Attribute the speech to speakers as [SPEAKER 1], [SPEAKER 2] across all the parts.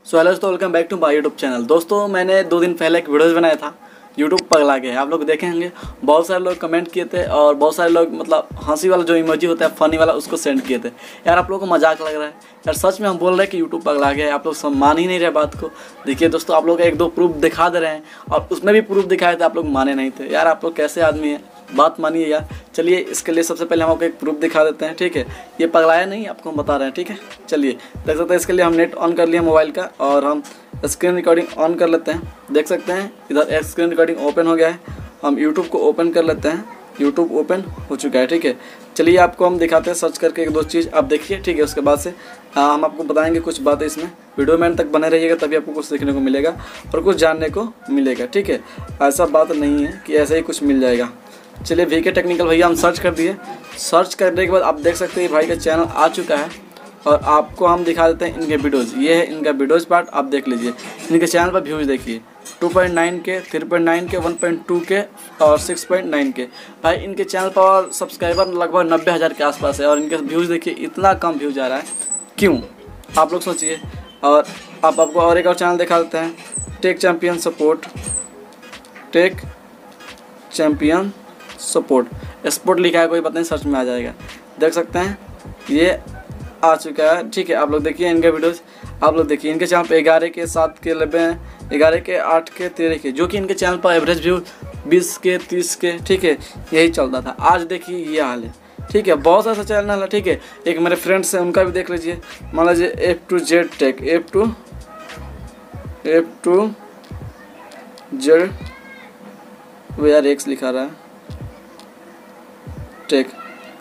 [SPEAKER 1] सो hello दोस्तों, welcome back to my YouTube channel. दोस्तों मैंने 2 दिन पहले एक वीडियोज़ बनाया था, यूट्यूब पगला गया। आप लोग देखे होंगे, बहुत सारे लोग कमेंट किए थे और बहुत सारे लोग मतलब हंसी वाला जो इमोजी होता है फनी वाला उसको सेंड किए थे। यार आप लोगों को मजाक लग रहा है यार, सच में हम बोल रहे हैं कि यूट्यूब पगला गया है। आप लोग सब मान ही नहीं रहे बात को। देखिए दोस्तों, आप लोग 1-2 प्रूफ दिखा दे रहे हैं और उसमें भी प्रूफ दिखाए थे, आप लोग माने नहीं थे। यार आप लोग कैसे आदमी हैं, बात मानिए यार। चलिए इसके लिए सबसे पहले हम आपको एक प्रूफ दिखा देते हैं, ठीक है। ये पगलाया नहीं, आपको हम बता रहे हैं, ठीक है। चलिए देख सकते हैं, इसके लिए हम नेट ऑन कर लिया मोबाइल का और हम स्क्रीन रिकॉर्डिंग ऑन कर लेते हैं। देख सकते हैं इधर स्क्रीन रिकॉर्डिंग ओपन हो गया है। हम यूट्यूब को ओपन कर लेते हैं। यूट्यूब ओपन हो चुका है, ठीक है। चलिए आपको हम दिखाते हैं सर्च करके 1-2 चीज़, आप देखिए, ठीक है। उसके बाद से हम आपको बताएंगे कुछ बातें इसमें। वीडियो में तक बने रहिएगा, तभी आपको कुछ सीखने को मिलेगा और कुछ जानने को मिलेगा, ठीक है। ऐसा बात नहीं है कि ऐसे ही कुछ मिल जाएगा। चलिए VK टेक्निकल भैया हम सर्च कर दिए। सर्च करने के बाद आप देख सकते हैं भाई का चैनल आ चुका है और आपको हम दिखा देते हैं इनके वीडियोज़। ये है इनका वीडियोज़ पार्ट, आप देख लीजिए। इनके चैनल पर व्यूज़ देखिए, 2.9 के, 3.9 के, 1.2 के और 6.9 के। भाई इनके चैनल पर सब्सक्राइबर लगभग 90,000 के आसपास है और इनके व्यूज़ देखिए इतना कम व्यूज़ आ रहा है, क्यों आप लोग सोचिए। और आपको और एक और चैनल दिखा देते हैं, tech champion support. Tech champion support sport लिखा है, कोई पता नहीं, सर्च में आ जाएगा। देख सकते हैं ये आ चुका है, ठीक है। आप लोग देखिए इनके वीडियोस, आप लोग देखिए इनके चैनल पे 11 के, 7 के, 11 के, 8 के, 13 के, जो कि इनके चैनल पर एवरेज व्यू 20 के, 30 के, ठीक है, यही चलता था। आज देखिए ये हाल है, ठीक है। बहुत सारा चैनल है, ठीक है। एक मेरे फ्रेंड्स हैं, उनका भी देख लीजिए। मान लीजिए F2Z टेक, F2Z वो यार X लिखा रहा है टेक,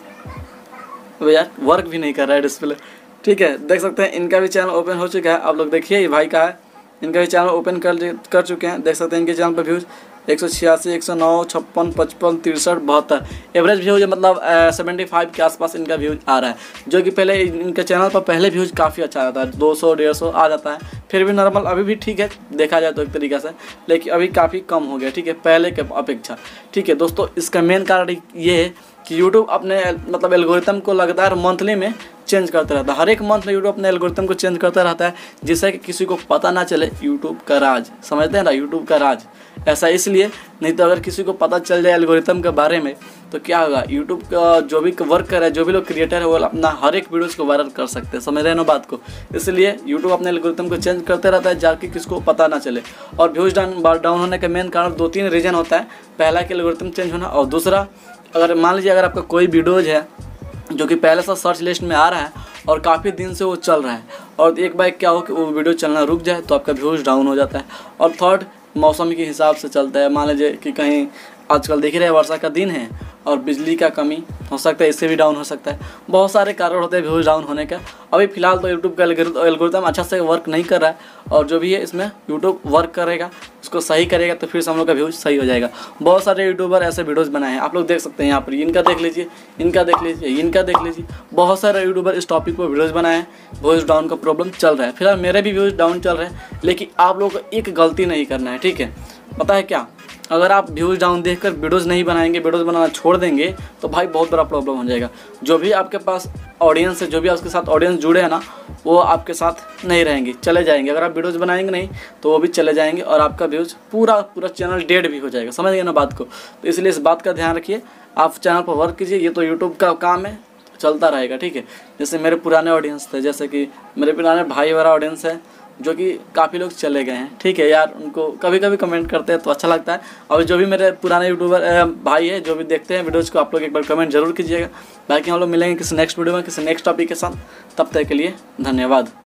[SPEAKER 1] वो यार वर्क भी नहीं कर रहा है डिस्प्ले, ठीक है। देख सकते हैं इनका भी चैनल ओपन हो चुका है। आप लोग देखिए ये भाई का है, इनका भी चैनल ओपन कर चुके हैं। देख सकते हैं इनके चैनल पर व्यूज़ 186, 109, 56, 55, 63, 72 एवरेज व्यूज मतलब 75 के आसपास इनका व्यूज आ रहा है। जो कि पहले इनके चैनल पर पहले व्यूज काफ़ी अच्छा आता है, 200, 150 आ जाता है। फिर भी नॉर्मल अभी भी ठीक है देखा जाए तो एक तरीक़े से, लेकिन अभी काफ़ी कम हो गया, ठीक है, पहले के अपेक्षा, ठीक है। दोस्तों इसका मेन कारण ये है कि यूट्यूब अपने मतलब एल्गोरिथम को लगातार मंथली में चेंज करता रहता है। हर एक मंथ में यूट्यूब अपने एल्गोरिथम को चेंज करता रहता है, जिससे कि किसी को पता ना चले यूट्यूब का राज। समझते हैं ना, यूट्यूब का राज ऐसा इसलिए, नहीं तो अगर किसी को पता चल जाए एल्गोरिथम के बारे में तो क्या होगा, यूट्यूब का जो भी वर्क कर रहा है, जो भी लोग क्रिएटर है, वो अपना हर एक वीडियोज़ को वायरल कर सकते हैं। समझ रहे हैं ना बात को। इसलिए यूट्यूब अपने एल्गोरिथम को चेंज करते रहता है जाके किसको पता ना चले। और व्यूज़ डाउन होने का मेन कारण 2-3 रीज़न होता है। पहला कि एल्गोरिथम चेंज होना, और दूसरा अगर मान लीजिए अगर आपका कोई वीडियोज़ है जो कि पहले से सर्च लिस्ट में आ रहा है और काफ़ी दिन से वो चल रहा है और एक बार क्या हो कि वो वीडियो चलना रुक जाए तो आपका व्यूज़ डाउन हो जाता है। और थर्ड, मौसम के हिसाब से चलता है। मान लीजिए कि कहीं आजकल देख रहे हैं वर्षा का दिन है और बिजली का कमी हो सकता है, इससे भी डाउन हो सकता है। बहुत सारे कारण होते हैं व्यूज़ डाउन होने का। अभी फ़िलहाल तो यूट्यूब का एल्गोरिथम अच्छा से वर्क नहीं कर रहा है और जो भी है इसमें यूट्यूब वर्क करेगा, उसको सही करेगा तो फिर से हम लोग का व्यूज़ सही हो जाएगा। बहुत सारे यूट्यूबर ऐसे वीडियोज़ बनाए हैं, आप लोग देख सकते हैं यहाँ पर। इनका देख लीजिए, इनका देख लीजिए, इनका देख लीजिए। बहुत सारे यूट्यूबर इस टॉपिक पर वीडियोज़ बनाए हैं। व्यूज़ डाउन का प्रॉब्लम चल रहा है, फिलहाल मेरे भी व्यूज़ डाउन चल रहे हैं। लेकिन आप लोग को एक गलती नहीं करना है, ठीक है। पता है क्या, अगर आप व्यूज़ डाउन देखकर वीडियोज़ नहीं बनाएंगे, वीडियोज़ बनाना छोड़ देंगे तो भाई बहुत बड़ा प्रॉब्लम हो जाएगा। जो भी आपके पास ऑडियंस है, जो भी आपके साथ ऑडियंस जुड़े हैं ना, वो आपके साथ नहीं रहेंगे, चले जाएंगे। अगर आप वीडियोज़ बनाएंगे नहीं तो वो भी चले जाएंगे और आपका व्यूज़ पूरा चैनल डेड भी हो जाएगा। समझ गए ना बात को। तो इसलिए इस बात का ध्यान रखिए, आप चैनल पर वर्क कीजिए। ये तो यूट्यूब का काम है, चलता रहेगा, ठीक है। जैसे मेरे पुराने ऑडियंस थे, जैसे कि मेरे पुराने भाई वाला ऑडियंस है जो कि काफ़ी लोग चले गए हैं, ठीक है यार। उनको कभी कभी कमेंट करते हैं तो अच्छा लगता है। और जो भी मेरे पुराने यूट्यूबर भाई है जो भी देखते हैं वीडियोज़ को, आप लोग एक बार कमेंट जरूर कीजिएगा। बाकी हम लोग मिलेंगे किसी नेक्स्ट वीडियो में, किसी नेक्स्ट टॉपिक के साथ। तब तक के लिए धन्यवाद।